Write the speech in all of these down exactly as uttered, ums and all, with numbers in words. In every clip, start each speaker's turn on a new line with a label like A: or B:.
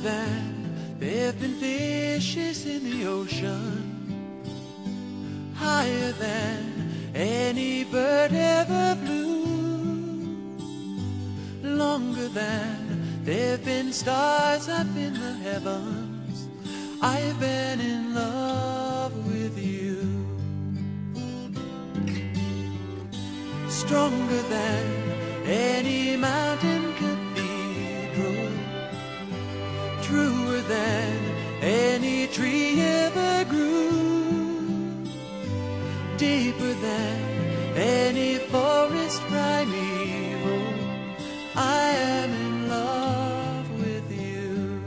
A: than there've been fishes in the ocean, higher than any bird ever flew, longer than there've been stars up in the heavens. I've been in love with you. Stronger than any mountain cathedral, truer than any tree ever grew, deeper than any forest primeval. I am in love with you.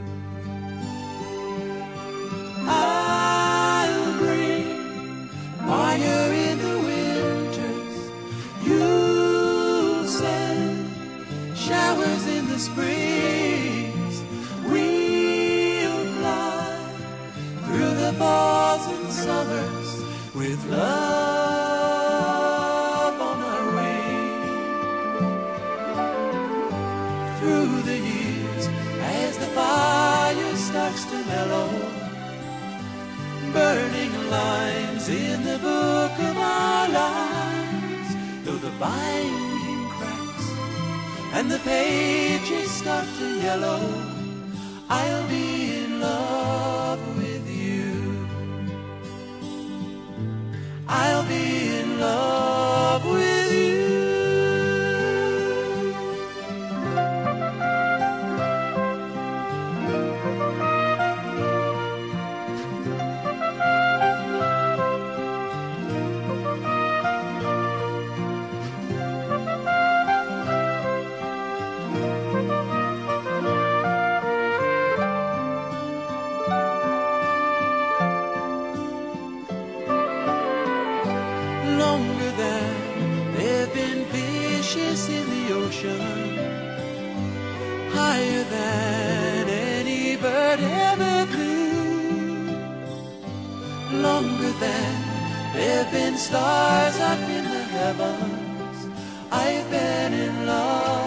A: I'll bring fire in the winters, you'll send showers in the springs. We'll fly through the falls and summers with love on our wings. Through the years, as the fire starts to mellow, burning lines in the book of our lives, though the binding cracks and the pages start to yellow, I'll be in love with you. I'll be in love with you. Longer than there've been fishes in the ocean, higher than any bird ever flew, longer than there've been stars up in the heavens. I've been in love